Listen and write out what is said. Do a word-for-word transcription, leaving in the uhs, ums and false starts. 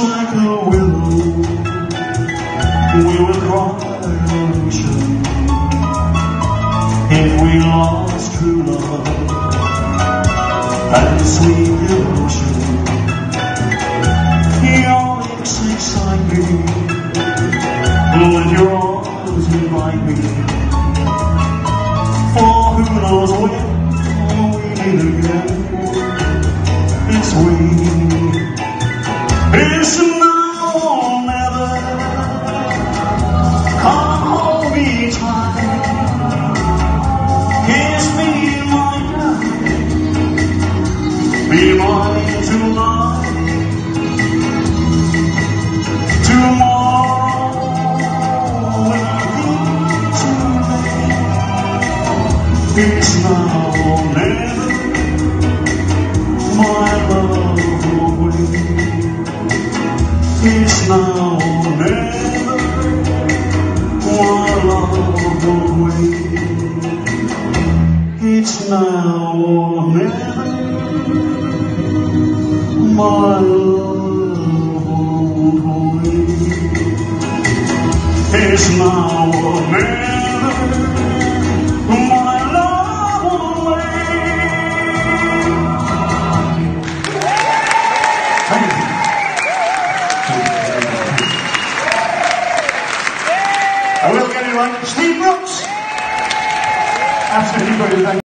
like a willow, we will cry ocean if we lost true love and sweet devotion. Your lips excite me, let your arms invite me, for who knows when we meet again. It's we, it's now or never. Come hold me tight, kiss me my darling, be mine tonight. Tomorrow will be today. It's now or never. My love away. It's now or never. My love away. It's now or never. My love away. It's now or never. My love away. I will get it right. Steve Brooks. Absolutely brilliant.